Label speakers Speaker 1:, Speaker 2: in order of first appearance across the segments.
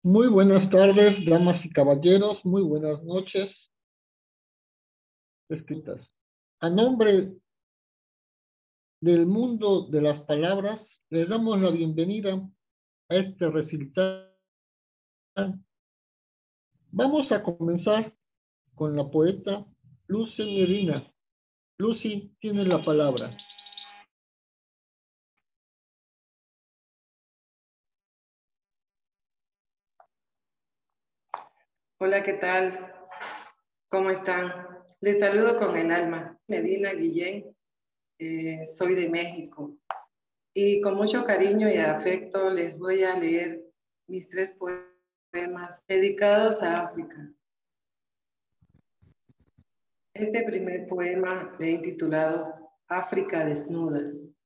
Speaker 1: Muy buenas tardes, damas y caballeros, muy buenas noches, escritas. A nombre del mundo de las palabras, les damos la bienvenida a este recital. Vamos a comenzar con la poeta Lucy Medina. Lucy, tiene la palabra.
Speaker 2: Hola, ¿qué tal? ¿Cómo están? Les saludo con el alma. Medina Guillén, soy de México y con mucho cariño y afecto les voy a leer mis 3 poemas dedicados a África. Este primer poema le he intitulado África desnuda.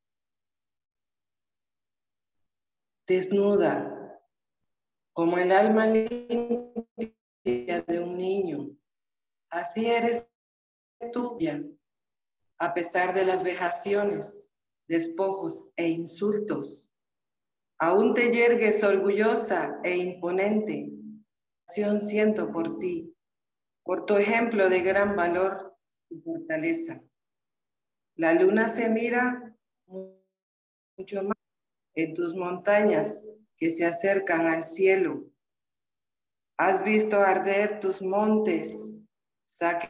Speaker 2: Desnuda, como el alma limpia de un niño, así eres tuya, a pesar de las vejaciones, despojos e insultos. Aún te yergues orgullosa e imponente. Siento por ti, por tu ejemplo de gran valor y fortaleza. La luna se mira mucho más en tus montañas que se acercan al cielo. Has visto arder tus montes, saquear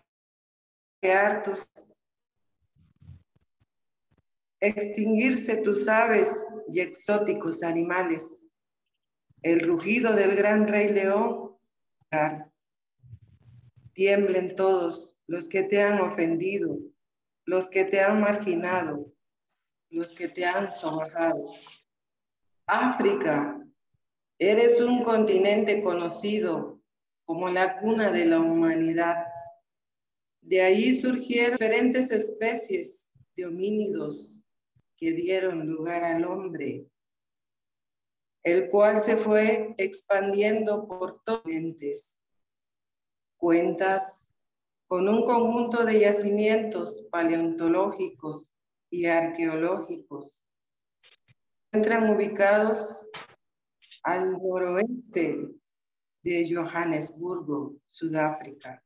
Speaker 2: extinguirse tus aves y exóticos animales. El rugido del gran rey león. Tiemblen todos los que te han ofendido, los que te han marginado, los que te han sobajado. África, eres un continente conocido como la cuna de la humanidad. De ahí surgieron diferentes especies de homínidos que dieron lugar al hombre, el cual se fue expandiendo por todos los continentes. Cuentas con un conjunto de yacimientos paleontológicos y arqueológicos. Se encuentran ubicados al noroeste de Johannesburgo, Sudáfrica.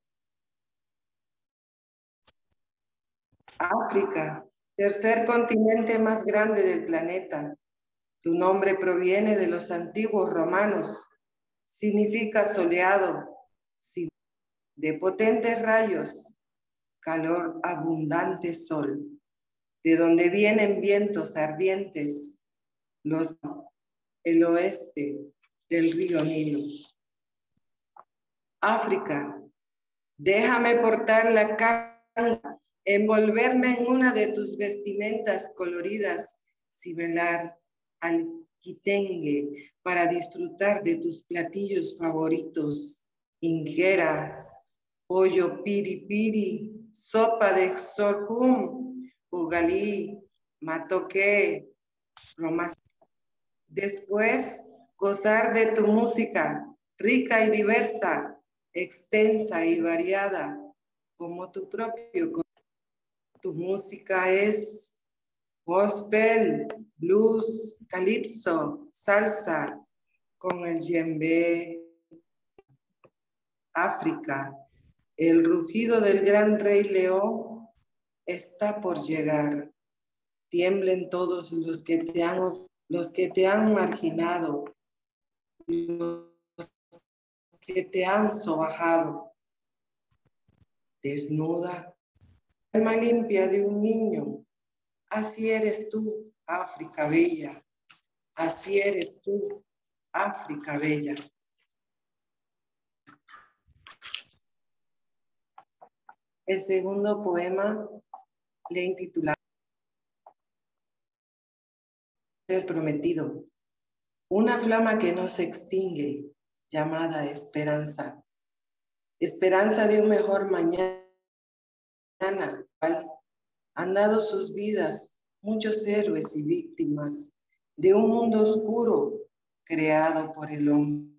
Speaker 2: África, tercer continente más grande del planeta. Tu nombre proviene de los antiguos romanos. Significa soleado, de potentes rayos, calor, abundante sol, de donde vienen vientos ardientes, el oeste del río Nilo. África, déjame portar la canga, envolverme en una de tus vestimentas coloridas, sibelar al quitengue para disfrutar de tus platillos favoritos, injera, pollo piripiri, sopa de sorghum, ugalí, matoque, romas. Después, gozar de tu música, rica y diversa, extensa y variada, como tu propio. Tu música es gospel, blues, calipso, salsa, con el djembe. África, el rugido del gran rey león está por llegar. Tiemblen todos los que te han marginado, los que te han sobajado. Desnuda, alma limpia de un niño, así eres tú, África bella. Así eres tú, África bella. El segundo poema le intitulado El prometido. Una flama que no se extingue, llamada esperanza. Esperanza de un mejor mañana. Han dado sus vidas muchos héroes y víctimas de un mundo oscuro creado por el hombre,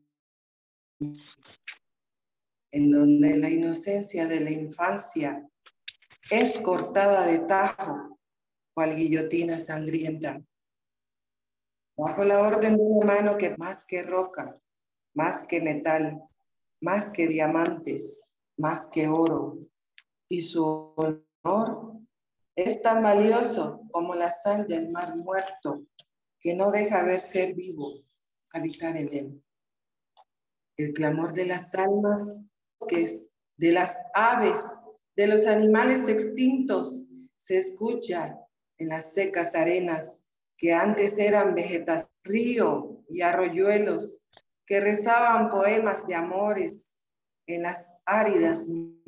Speaker 2: en donde la inocencia de la infancia es cortada de tajo, cual guillotina sangrienta, bajo la orden de una mano que más que roca, más que metal, más que diamantes, más que oro, y su honor es tan valioso como la sal del mar muerto, que no deja ver ser vivo, habitar en él. El clamor de las almas, que es de las aves, de los animales extintos, se escucha en las secas arenas que antes eran vegetación, río y arroyuelos, que rezaban poemas de amores en las áridas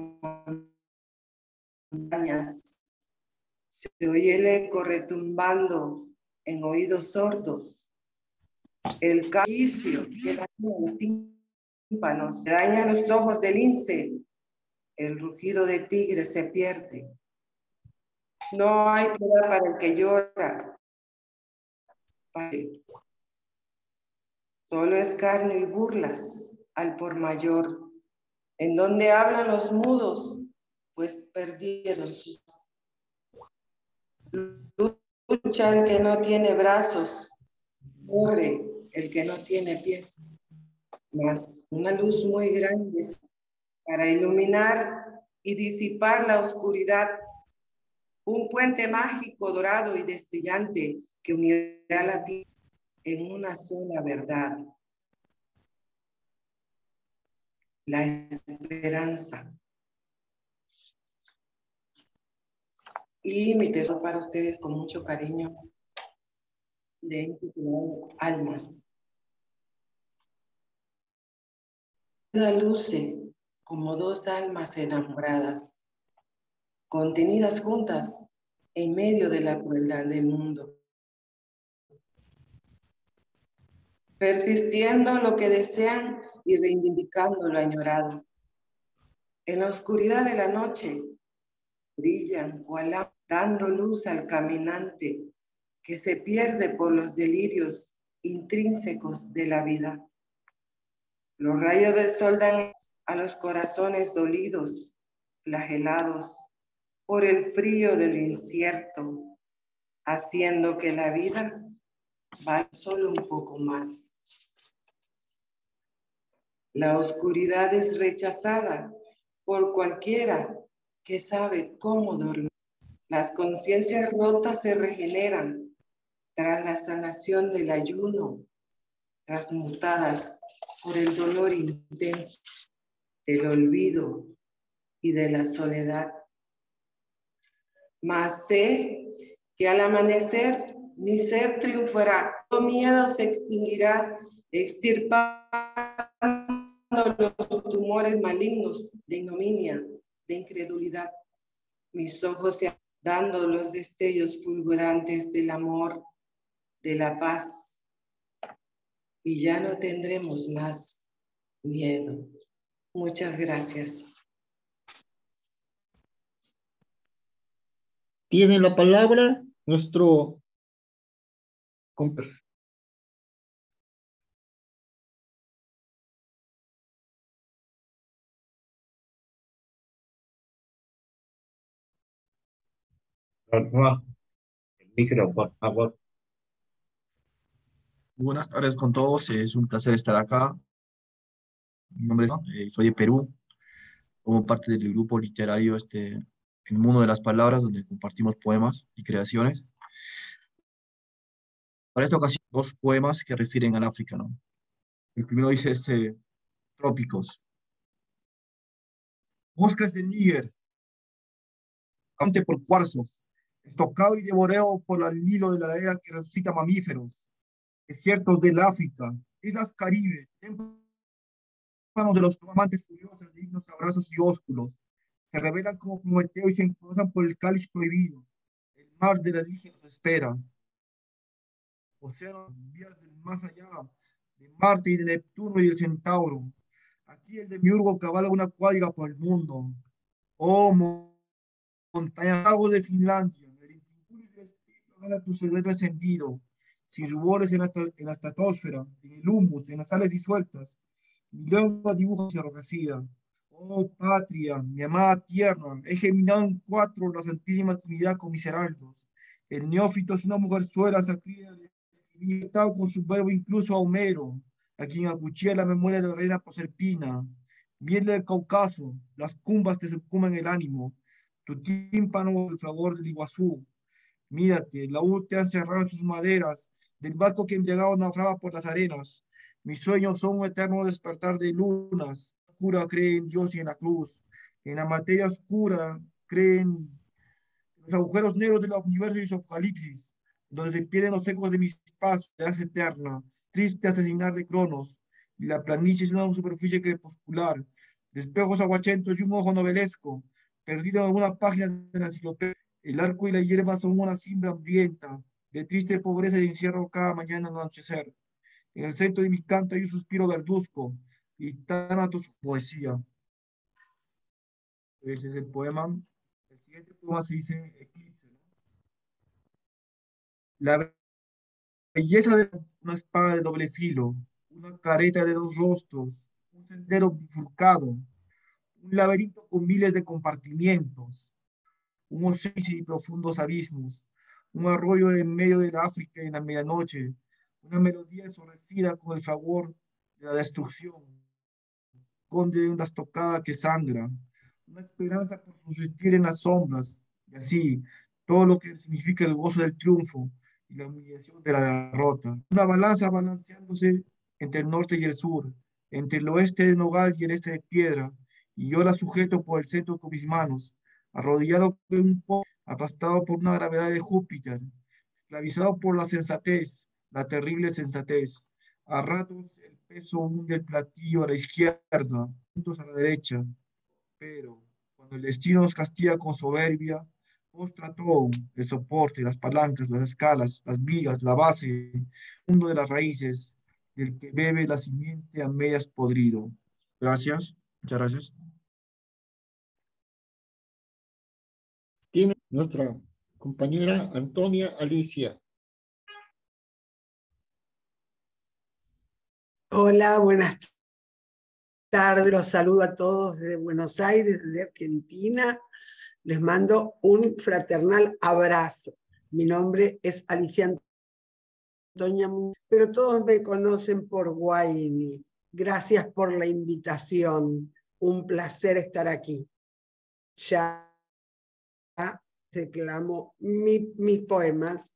Speaker 2: montañas. Se oye el eco retumbando en oídos sordos. El capricio que daña los tímpanos, daña los ojos del lince. El rugido de tigre se pierde. No hay piedad para el que llora. Solo escarnio y burlas al por mayor. En donde hablan los mudos, pues perdieron sus... Lucha el que no tiene brazos, corre el que no tiene pies. Mas una luz muy grande para iluminar y disipar la oscuridad. Un puente mágico, dorado y destellante que unirá la tierra en una sola verdad. La esperanza. Y mi tesoro para ustedes con mucho cariño, de intitulado Almas. La luce como dos almas enamoradas, contenidas juntas en medio de la crueldad del mundo, persistiendo lo que desean y reivindicando lo añorado. En la oscuridad de la noche brillan cual dando luz al caminante que se pierde por los delirios intrínsecos de la vida. Los rayos del sol dan a los corazones dolidos, flagelados por el frío del incierto, haciendo que la vida valga solo un poco más. La oscuridad es rechazada por cualquiera que sabe cómo dormir. Las conciencias rotas se regeneran tras la sanación del ayuno, transmutadas por el dolor intenso del olvido y de la soledad. Mas sé que al amanecer mi ser triunfará, todo miedo se extinguirá, extirpando los tumores malignos de ignominia, de incredulidad. Mis ojos se dando los destellos fulgurantes del amor, de la paz, y ya no tendremos más miedo. Muchas gracias.
Speaker 1: Tiene la palabra nuestro compañero.
Speaker 3: El micro, por favor.
Speaker 4: Buenas tardes con todos, es un placer estar acá. Mi nombre es, soy de Perú, como parte del grupo literario El Mundo de las Palabras, donde compartimos poemas y creaciones. Para esta ocasión, dos poemas que refieren al África, ¿no? El primero dice Trópicos. Bosques de Níger, ante por cuarzos, estocado y devorado por el hilo de la ladera que resucita mamíferos, desiertos del África, islas Caribe, templos de los amantes furiosos, dignos abrazos y ósculos, se revelan como Prometeo y se encontran por el cáliz prohibido. El mar de la Ligia nos espera. Océanos, vías del más allá, de Marte y de Neptuno y del Centauro. Aquí el demiurgo cabalga una cuadriga por el mundo. Oh, montaña lago de Finlandia, el intingulis del destino gana tu secreto encendido. Sin rubores en la estratosfera, en el humus, en las sales disueltas. Mi lengua dibuja hacia enrojecida. Oh patria, mi amada tierra, he geminado en cuatro la Santísima Trinidad con mis heraldos. El neófito es una mujerzuela sacría de escribir con su verbo incluso a Homero. a quien acuchilla la memoria de la reina Proserpina. Miel del Cáucaso, las cumbas te sucumen el ánimo, tu tímpano el fragor del Iguazú. Mírate, la U te ha encerrado en sus maderas, del barco que embriagado naufraga por las arenas. Mis sueños son un eterno despertar de lunas. La oscura cree en Dios y en la cruz. En la materia oscura creen los agujeros negros del universo y su apocalipsis, donde se pierden los ecos de mis pasos, de hace eterna, triste asesinar de Cronos, y la planicie es una superficie crepuscular, de espejos aguachentos y un ojo novelesco, perdido en alguna página de la enciclopedia. El arco y la hierba son una siembra hambrienta, de triste pobreza y encierro cada mañana al anochecer. En el centro de mi canto hay un suspiro verduzco, y tánatos su poesía. Ese es el poema. El siguiente poema se dice Eclipse, ¿no? La belleza de una espada de doble filo, una careta de dos rostros, un sendero bifurcado, un laberinto con miles de compartimientos, un océano y profundos abismos, un arroyo en medio de la África en la medianoche, una melodía ensombrecida con el fragor de la destrucción, conde de una estocada que sangra, una esperanza por subsistir en las sombras, y así todo lo que significa el gozo del triunfo y la humillación de la derrota. Una balanza balanceándose entre el norte y el sur, entre el oeste de nogal y el este de piedra, y yo la sujeto por el centro con mis manos, arrodillado con un poco, aplastado por una gravedad de Júpiter, esclavizado por la sensatez, la terrible sensatez. A ratos el peso hunde el platillo a la izquierda, puntos a la derecha, pero cuando el destino nos castiga con soberbia, postra todo, el soporte, las palancas, las escalas, las vigas, la base, el mundo de las raíces, del que bebe la simiente a medias podrido. Gracias, muchas gracias.
Speaker 1: Tiene nuestra compañera Antonia Alicia.
Speaker 5: Hola, buenas tardes. Los saludo a todos desde Buenos Aires, desde Argentina. Les mando un fraternal abrazo. Mi nombre es Alicia Antonia, pero todos me conocen por Guaini. Gracias por la invitación. Un placer estar aquí. Ya reclamo mis poemas.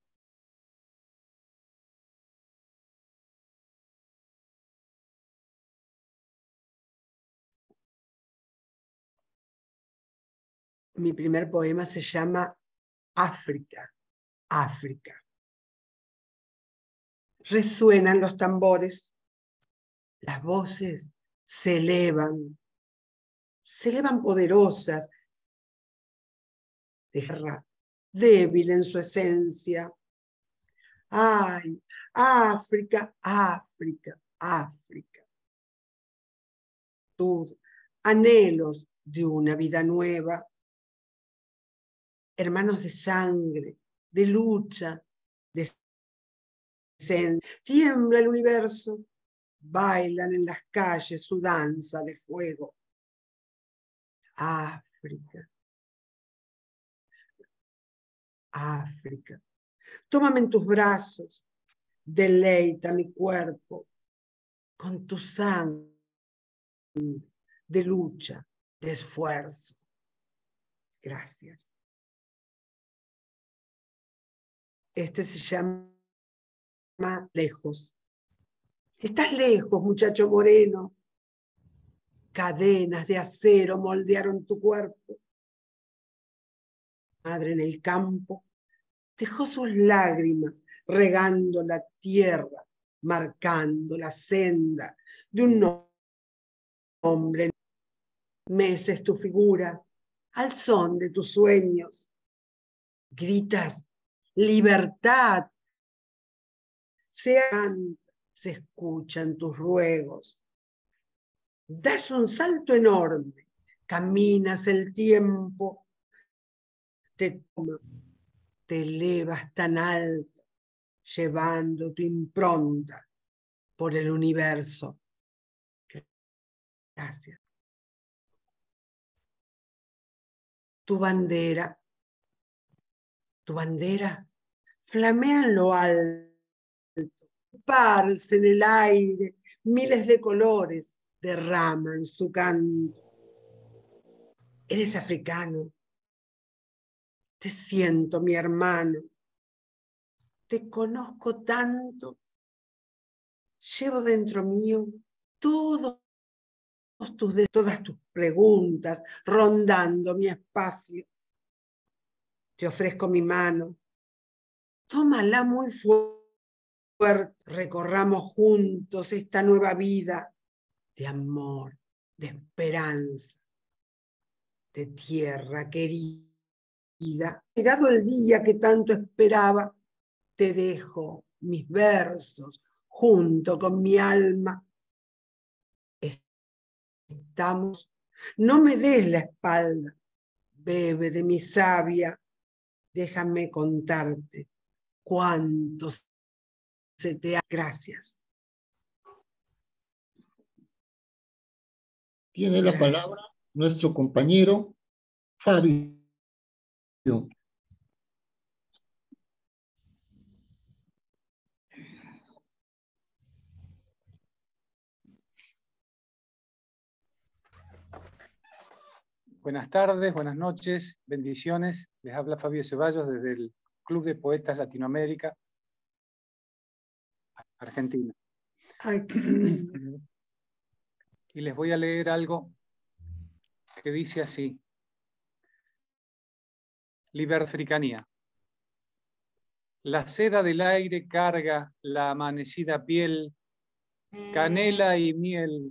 Speaker 5: Mi primer poema se llama África, África. Resuenan los tambores, las voces se elevan poderosas, de guerra, débil en su esencia. ¡Ay, África, África, África! Tus anhelos de una vida nueva, hermanos de sangre, de lucha, de esencia. Tiembla el universo, bailan en las calles su danza de fuego. África, África. Tómame en tus brazos, deleita mi cuerpo con tu sangre de lucha, de esfuerzo. Gracias. Este se llama Lejos. Estás lejos, muchacho moreno. Cadenas de acero moldearon tu cuerpo. Madre en el campo dejó sus lágrimas regando la tierra, marcando la senda de un hombre. Meces tu figura al son de tus sueños. Gritas, libertad. Se escuchan tus ruegos. Das un salto enorme. Caminas el tiempo. Te toma. Te elevas tan alto, llevando tu impronta por el universo. Gracias. Tu bandera flamea en lo alto, parse en el aire, miles de colores derraman su canto. Eres africano. Te siento, mi hermano. Te conozco tanto. Llevo dentro mío todas tus preguntas, rondando mi espacio. Te ofrezco mi mano. Tómala muy fuerte. Recorramos juntos esta nueva vida de amor, de esperanza, de tierra querida. Llegado el día que tanto esperaba, te dejo mis versos junto con mi alma. Estamos, no me des la espalda, bebe de mi savia, déjame contarte cuánto se te ha. Gracias.
Speaker 1: Tiene la palabra nuestro compañero Fabio.
Speaker 6: Buenas tardes, buenas noches, bendiciones. Les habla Fabio Ceballos desde el Club de Poetas Latinoamérica, Argentina.
Speaker 5: Ay, qué lindo.
Speaker 6: Y les voy a leer algo que dice así. Liberafricanía. La seda del aire carga la amanecida piel, canela y miel.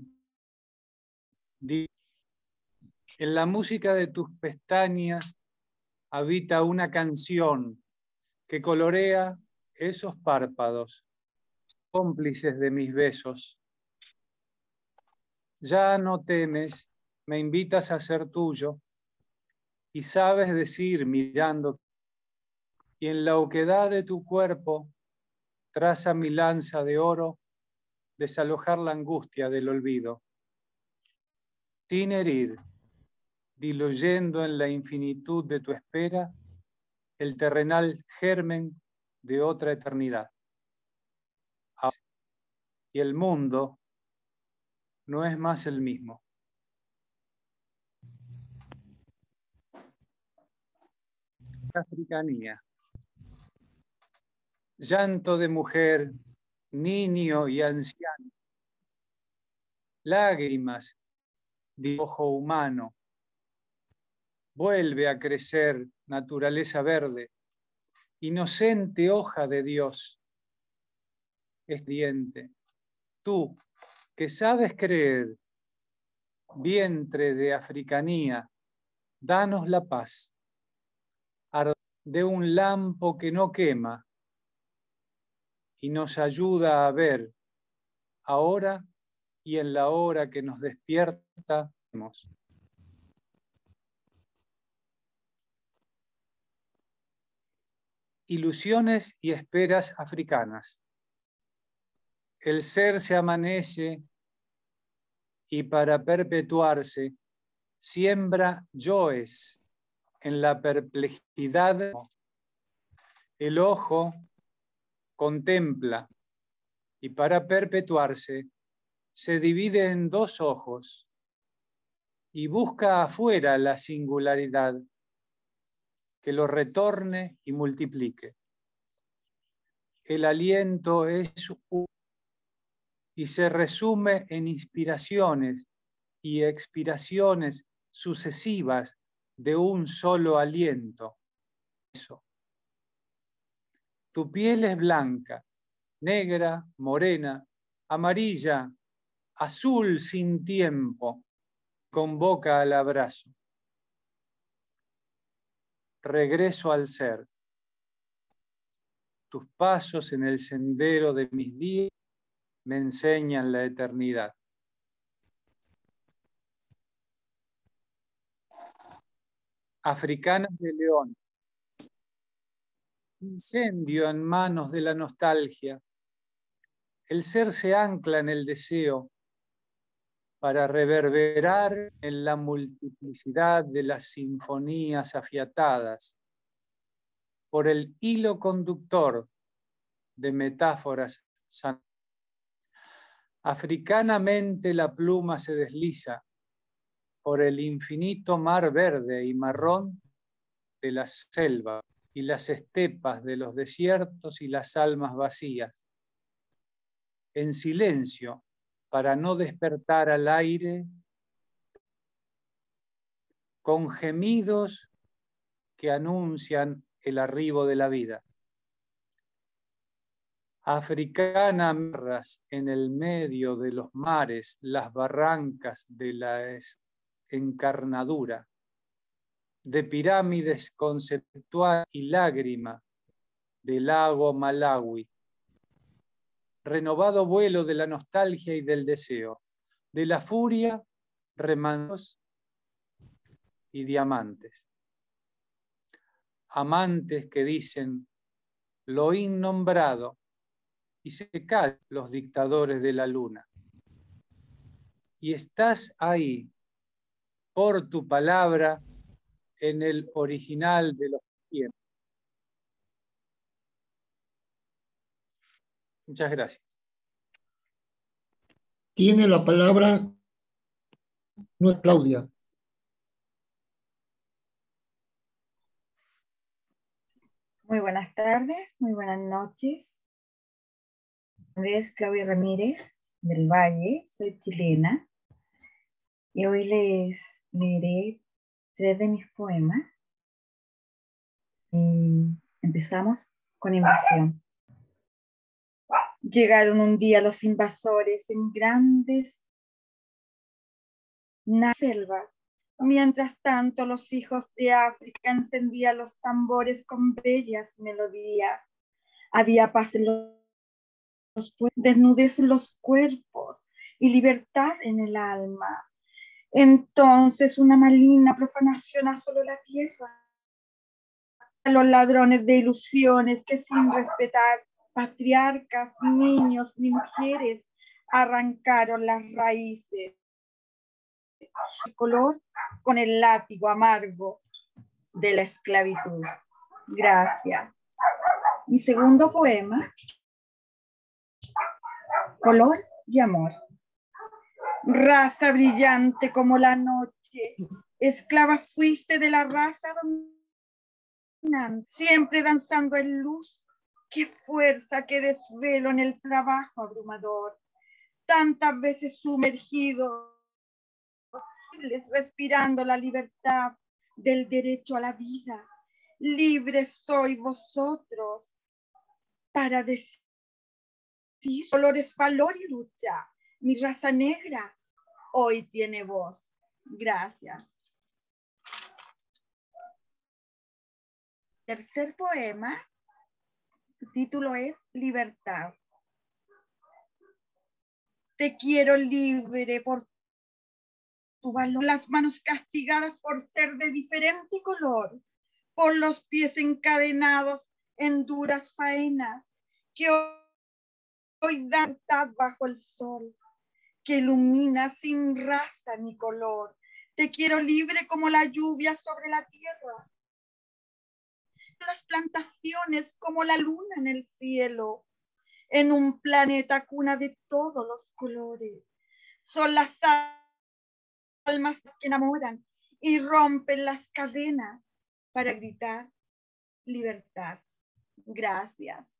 Speaker 6: En la música de tus pestañas habita una canción que colorea esos párpados, cómplices de mis besos. Ya no temes, me invitas a ser tuyo y sabes decir mirando, y en la oquedad de tu cuerpo traza mi lanza de oro, desalojar la angustia del olvido. Sin herir, diluyendo en la infinitud de tu espera, el terrenal germen de otra eternidad. Y el mundo no es más el mismo. Africanía. Llanto de mujer, niño y anciano. Lágrimas de ojo humano. Vuelve a crecer naturaleza verde, inocente hoja de Dios. Es diente. Tú, que sabes creer, vientre de africanía, danos la paz. De un lampo que no quema y nos ayuda a ver ahora y en la hora que nos despierta. Ilusiones y esperas africanas. El ser se amanece y para perpetuarse siembra yoes en la perplejidad. El ojo contempla y para perpetuarse se divide en dos ojos y busca afuera la singularidad que lo retorne y multiplique. El aliento es y se resume en inspiraciones y expiraciones sucesivas de un solo aliento. Eso. Tu piel es blanca, negra, morena, amarilla, azul sin tiempo, convoca al abrazo. Regreso al ser. Tus pasos en el sendero de mis días me enseñan la eternidad. Africanas de León. Incendio en manos de la nostalgia. El ser se ancla en el deseo para reverberar en la multiplicidad de las sinfonías afiatadas por el hilo conductor de metáforas sanas. Africanamente la pluma se desliza por el infinito mar verde y marrón de la selva y las estepas de los desiertos y las almas vacías, en silencio para no despertar al aire, con gemidos que anuncian el arribo de la vida. Africanas en el medio de los mares, las barrancas de la encarnadura, de pirámides conceptual y lágrima del lago Malawi, renovado vuelo de la nostalgia y del deseo, de la furia, remandos y diamantes. Amantes que dicen lo innombrado y se callan los dictadores de la luna. Y estás ahí, por tu palabra, en el original de los tiempos. Muchas gracias.
Speaker 1: Tiene la palabra nuestra Claudia.
Speaker 7: Muy buenas tardes, muy buenas noches. Mi nombre es Claudia Ramírez del Valle, soy chilena y hoy les leeré 3 de mis poemas. Y empezamos con invasión. Llegaron un día los invasores en grandes selvas. Mientras tanto, los hijos de África encendían los tambores con bellas melodías. Había paz en los pueblos, desnudez en los cuerpos y libertad en el alma. Entonces una maligna profanación asoló la tierra. A los ladrones de ilusiones que sin respetar patriarcas, niños ni mujeres arrancaron las raíces. El color con el látigo amargo de la esclavitud. Gracias. Mi segundo poema, Color y amor. Raza brillante como la noche, esclava fuiste de la raza dominante, siempre danzando en luz. Qué fuerza, qué desvelo en el trabajo abrumador. Tantas veces sumergido, respirando la libertad del derecho a la vida. Libres sois vosotros para decir color es valor y lucha. Mi raza negra hoy tiene voz. Gracias. Tercer poema, su título es Libertad. Te quiero libre por tu valor, las manos castigadas por ser de diferente color, por los pies encadenados en duras faenas, que hoy dan libertad bajo el sol, que ilumina sin raza ni color. Te quiero libre como la lluvia sobre la tierra, las plantaciones como la luna en el cielo, en un planeta cuna de todos los colores. Son las almas que enamoran y rompen las cadenas para gritar libertad. Gracias.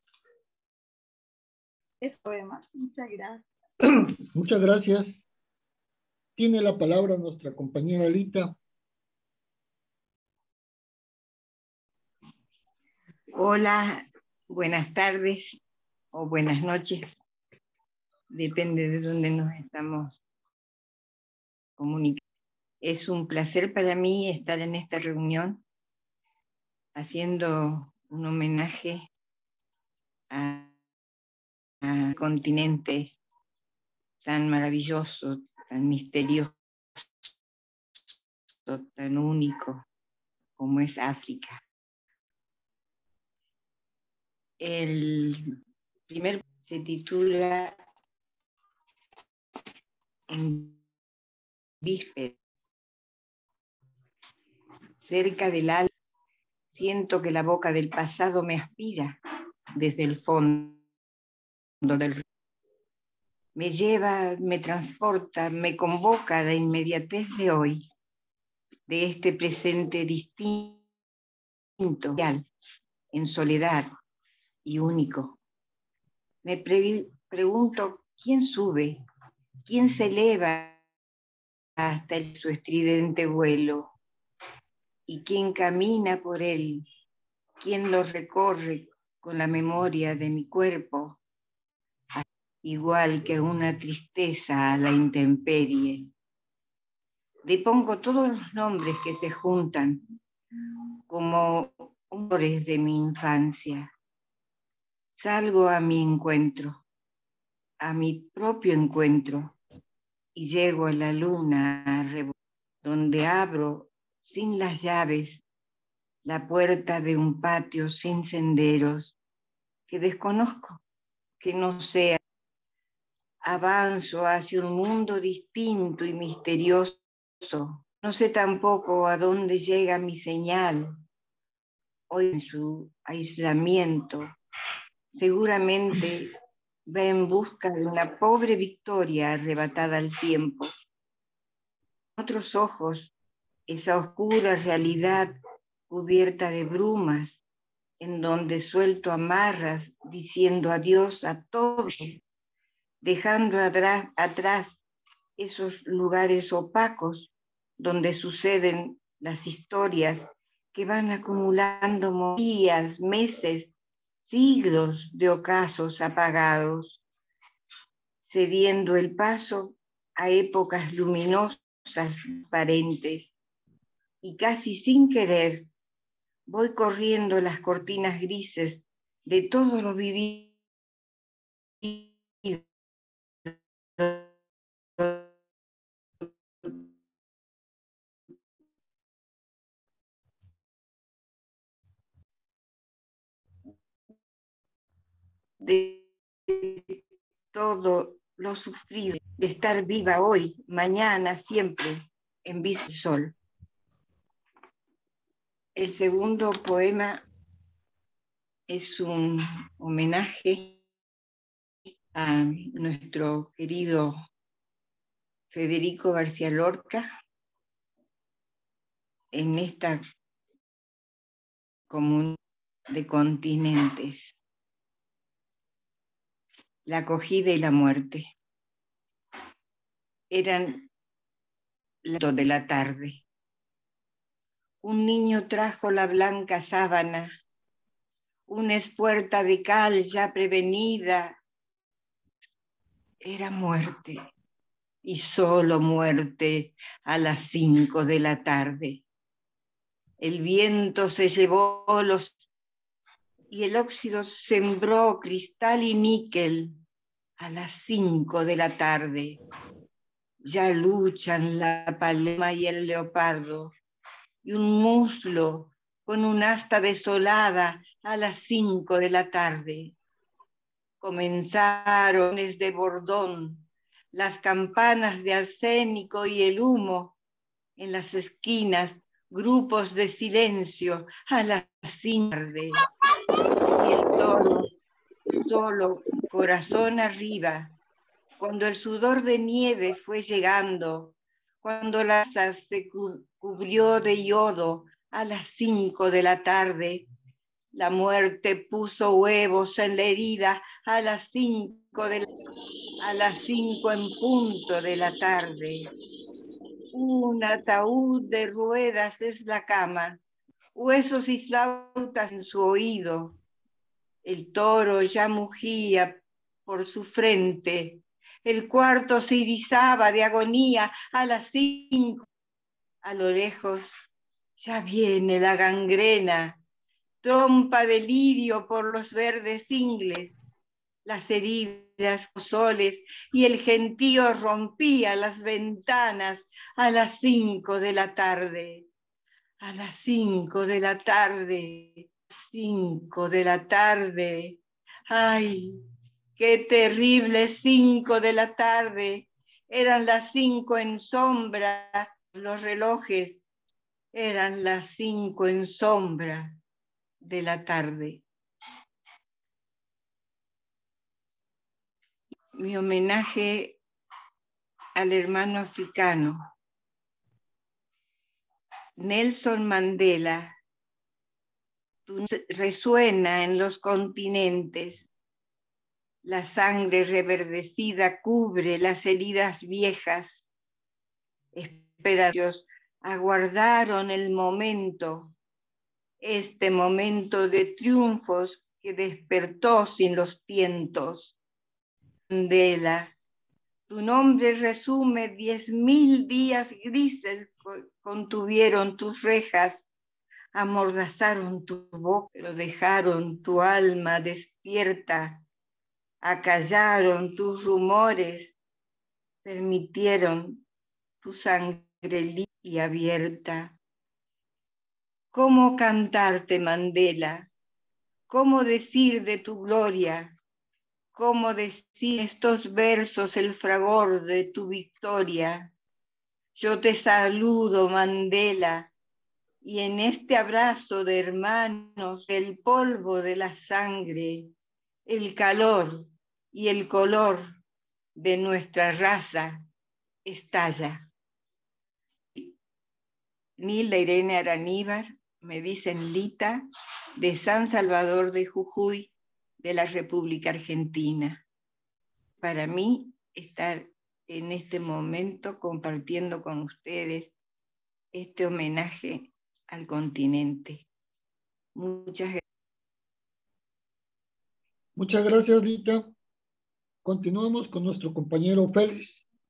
Speaker 7: Es poema. Muchas gracias.
Speaker 1: Muchas gracias. Tiene la palabra nuestra compañera Lita.
Speaker 8: Hola, buenas tardes o buenas noches. Depende de dónde nos estamos comunicando. Es un placer para mí estar en esta reunión haciendo un homenaje al continente tan maravilloso, tan misterioso, tan único como es África. El primer se titula En vísperas. Cerca del alma siento que la boca del pasado me aspira desde el fondo del río. me lleva, me transporta, me convoca a la inmediatez de hoy, de este presente distinto, en soledad y único. Me pregunto, ¿quién sube? ¿Quién se eleva hasta su estridente vuelo? ¿Y quién camina por él? ¿Quién lo recorre con la memoria de mi cuerpo? Igual que una tristeza a la intemperie. Depongo todos los nombres que se juntan como honores de mi infancia. Salgo a mi encuentro, a mi propio encuentro, y llego a la luna donde abro sin las llaves la puerta de un patio sin senderos que desconozco, que no sea. Avanzo hacia un mundo distinto y misterioso. No sé tampoco a dónde llega mi señal. Hoy en su aislamiento, seguramente va en busca de una pobre victoria arrebatada al tiempo. Otros ojos, esa oscura realidad cubierta de brumas, en donde suelto amarras diciendo adiós a todo, dejando atrás esos lugares opacos donde suceden las historias que van acumulando días, meses, siglos de ocasos apagados, cediendo el paso a épocas luminosas, transparentes, y casi sin querer voy corriendo las cortinas grises de todo lo vivido de todo lo sufrido, de estar viva hoy, mañana, siempre, en vista del sol. El segundo poema es un homenaje a nuestro querido Federico García Lorca en esta comunidad de continentes. La acogida y la muerte. Eran las 2 de la tarde. Un niño trajo la blanca sábana, una espuerta de cal ya prevenida. Era muerte, y solo muerte a las 5 de la tarde. El viento se llevó y el óxido sembró cristal y níquel a las 5 de la tarde. Ya luchan la paloma y el leopardo, y un muslo con un asta desolada a las 5 de la tarde. Comenzaron de bordón, las campanas de arsénico y el humo, en las esquinas, grupos de silencio a las 5 de la tarde. Y el toro, solo, corazón arriba, cuando el sudor de nieve fue llegando, cuando la asa se cubrió de yodo a las 5 de la tarde, la muerte puso huevos en la herida a las 5 en punto de la tarde. Un ataúd de ruedas es la cama, huesos y flautas en su oído. El toro ya mugía por su frente. El cuarto se irisaba de agonía a las 5. A lo lejos ya viene la gangrena, trompa de lirio por los verdes ingles, las heridas, soles, y el gentío rompía las ventanas a las 5 de la tarde. A las 5 de la tarde, 5 de la tarde. ¡Ay, qué terrible 5 de la tarde! Eran las 5 en sombra, los relojes. Eran las 5 en sombra de la tarde. mi homenaje al hermano africano. Nelson Mandela, tú resuena en los continentes. La sangre reverdecida cubre las heridas viejas. Esperados aguardaron el momento, este momento de triunfos que despertó sin los tientos. Mandela, tu nombre resume 10.000 días grises contuvieron tus rejas, amordazaron tu boca, pero dejaron tu alma despierta, acallaron tus rumores, permitieron tu sangre libre y abierta. ¿Cómo cantarte, Mandela? ¿Cómo decir de tu gloria? ¿Cómo decir en estos versos el fragor de tu victoria? Yo te saludo, Mandela, y en este abrazo de hermanos, el polvo de la sangre, el calor y el color de nuestra raza estalla. Nilda Irene Araníbar, me dicen Lita, de San Salvador de Jujuy, de la República Argentina. Para mí, estar en este momento compartiendo con ustedes este homenaje al continente. Muchas gracias.
Speaker 1: Muchas gracias, Rita. Continuamos con nuestro compañero Félix.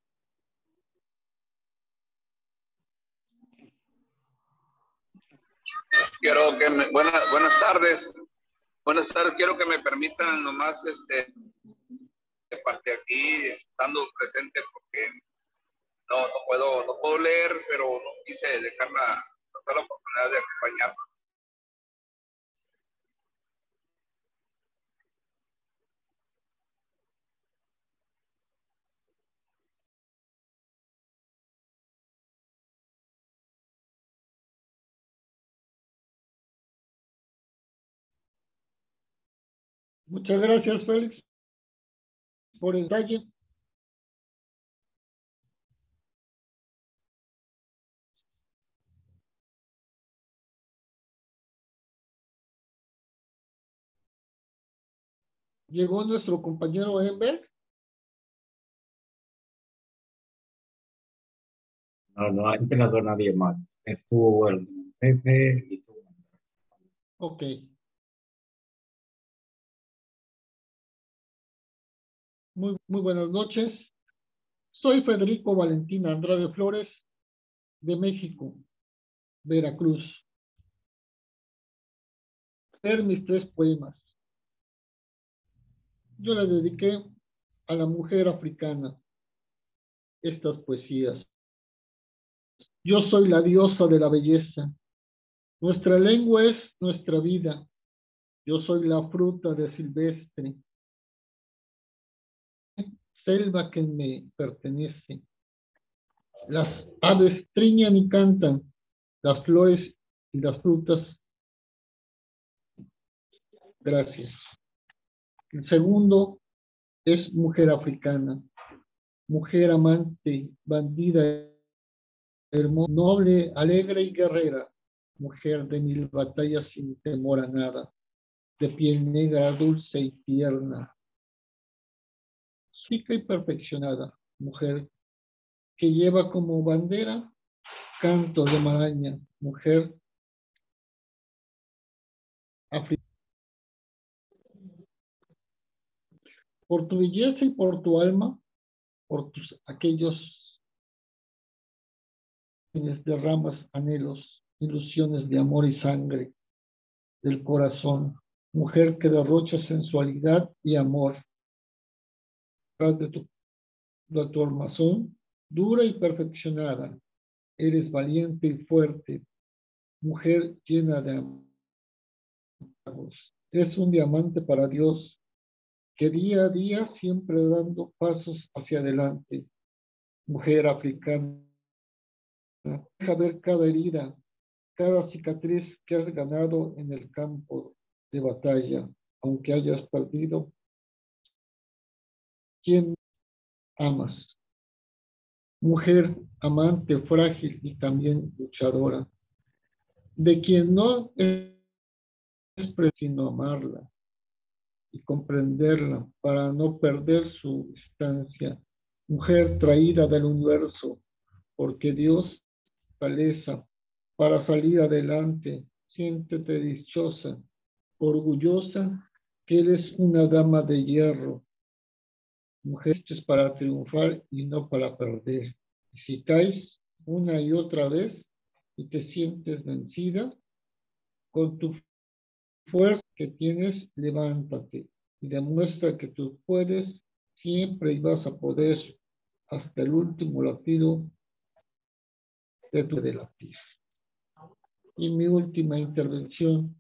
Speaker 9: Quiero que buenas tardes. Buenas tardes. Quiero que me permitan nomás de parte aquí, estando presente, porque no puedo leer, pero no quise dejar la oportunidad de acompañarnos.
Speaker 1: Muchas gracias, Félix, por el detalle. Llegó nuestro compañero Enberg.
Speaker 3: No ha entrado nadie más. Estuvo el Pepe y tú.
Speaker 1: Ok. Muy buenas noches. Soy Federico Valentín Andrade Flores, de México, Veracruz. Leer mis 3 poemas. Yo le dediqué a la mujer africana estas poesías. Yo soy la diosa de la belleza. Nuestra lengua es nuestra vida. Yo soy la fruta de silvestre. Selva que me pertenece. Las aves triñan y cantan. Las flores y las frutas. Gracias. El segundo es mujer africana. Mujer amante, bandida, hermosa, noble, alegre y guerrera. Mujer de 1000 batallas sin temor a nada. De piel negra, dulce y tierna. Chica y perfeccionada. Mujer que lleva como bandera canto de maraña. Mujer africana. Por tu belleza y por tu alma, por aquellos quienes derramas anhelos, ilusiones de amor y sangre del corazón. Mujer que derrocha sensualidad y amor. De tu armazón, dura y perfeccionada. Eres valiente y fuerte. Mujer llena de amor. Es un diamante para Dios que día a día siempre dando pasos hacia adelante. Mujer africana. Deja ver cada herida, cada cicatriz que has ganado en el campo de batalla, aunque hayas perdido. ¿Quién amas. Mujer amante, frágil y también luchadora, de quien no es preciso amarla y comprenderla para no perder su instancia. Mujer traída del universo, porque Dios fortaleza para salir adelante. Siéntete dichosa, orgullosa, que eres una dama de hierro. Mujer, esto es para triunfar y no para perder. Y si caes una y otra vez y te sientes vencida, con tu fuerza que tienes, levántate y demuestra que tú puedes siempre y vas a poder hasta el último latido de tu latir. Y mi última intervención,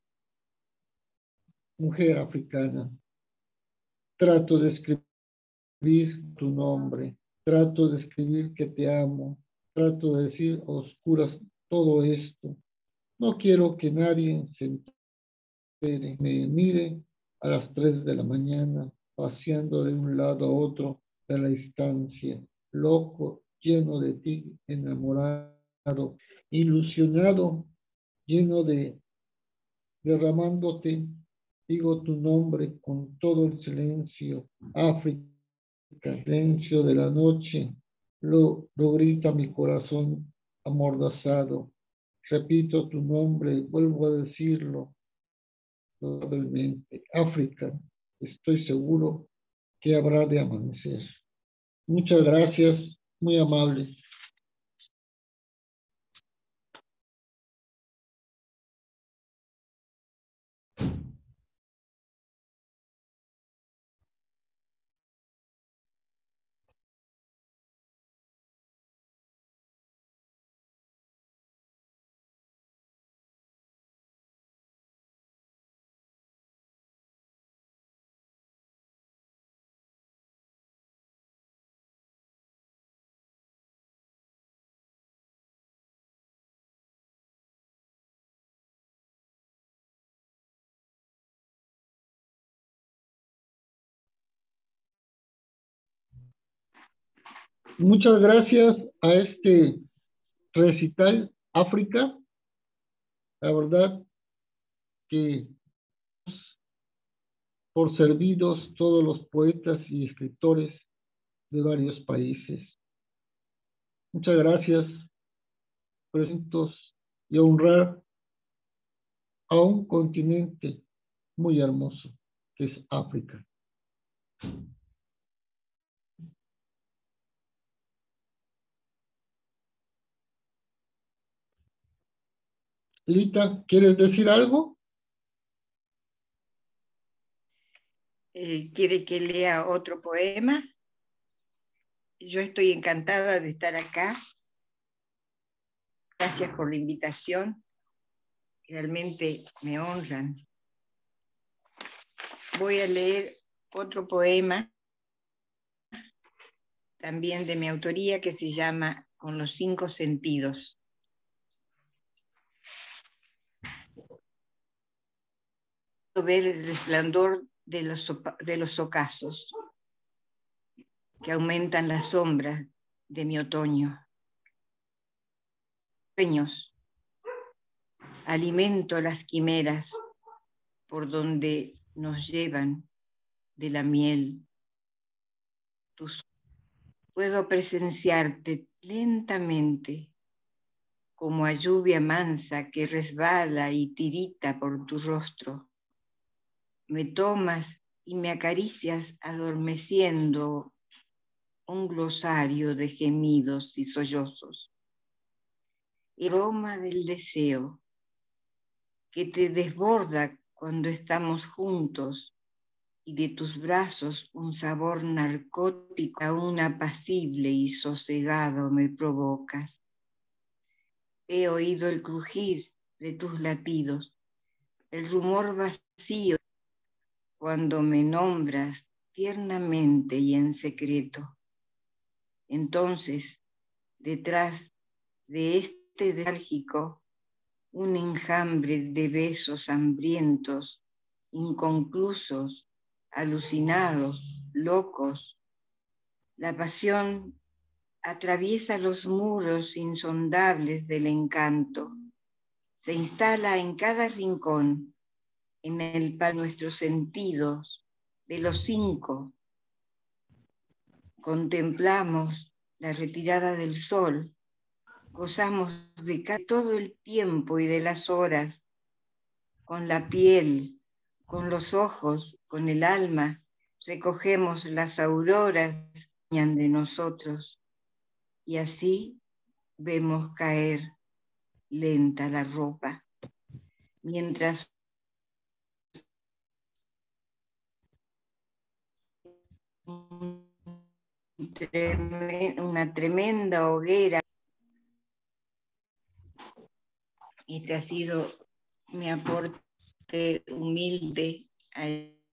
Speaker 1: mujer africana. Trato de escribir tu nombre, trato de escribir que te amo, trato de decir a oscuras todo esto. No quiero que nadie se entere, me mire a las 3 de la mañana, paseando de un lado a otro de la distancia, loco, lleno de ti, enamorado, ilusionado, lleno de derramándote, digo tu nombre con todo el silencio, África, silencio de la noche, lo grita mi corazón amordazado. Repito tu nombre, vuelvo a decirlo probablemente. África, estoy seguro que habrá de amanecer. Muchas gracias, muy amable. Muchas gracias a este recital África. La verdad que por servidos todos los poetas y escritores de varios países. Muchas gracias, presentos, y honrar a un continente muy hermoso que es África. Lita, ¿quieres decir algo?
Speaker 8: ¿Quiere que lea otro poema? Yo estoy encantada de estar acá. Gracias por la invitación. Realmente me honran. Voy a leer otro poema, también de mi autoría, que se llama Con los 5 sentidos. Ver el resplandor de los ocasos que aumentan las sombras de mi otoño. Sueños, alimento las quimeras por donde nos llevan de la miel. Puedo presenciarte lentamente como a lluvia mansa que resbala y tirita por tu rostro. Me tomas y me acaricias adormeciendo un glosario de gemidos y sollozos. El aroma del deseo que te desborda cuando estamos juntos y de tus brazos un sabor narcótico aún apacible y sosegado me provocas. He oído el crujir de tus latidos, el rumor vacío cuando me nombras tiernamente y en secreto. Entonces, detrás de este nostálgico, un enjambre de besos hambrientos, inconclusos, alucinados, locos, La pasión atraviesa los muros insondables del encanto. Se instala en cada rincón, en el para nuestros sentidos, de los 5. Contemplamos la retirada del sol, gozamos de todo el tiempo y de las horas, con la piel, con los ojos, con el alma, recogemos las auroras de nosotros y así vemos caer lenta la ropa, mientras una tremenda hoguera. Este ha sido mi aporte humilde a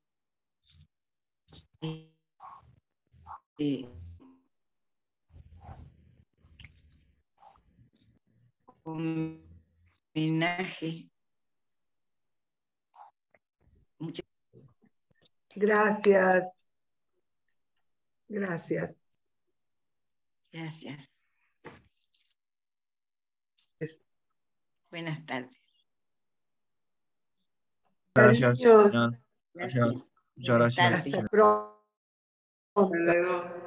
Speaker 8: homenaje. Muchas
Speaker 5: gracias. Gracias.
Speaker 8: Gracias. Buenas tardes.
Speaker 4: Gracias.
Speaker 5: Cariños.
Speaker 4: Gracias. Muchas gracias.
Speaker 5: Hasta pronto.
Speaker 2: Hasta luego.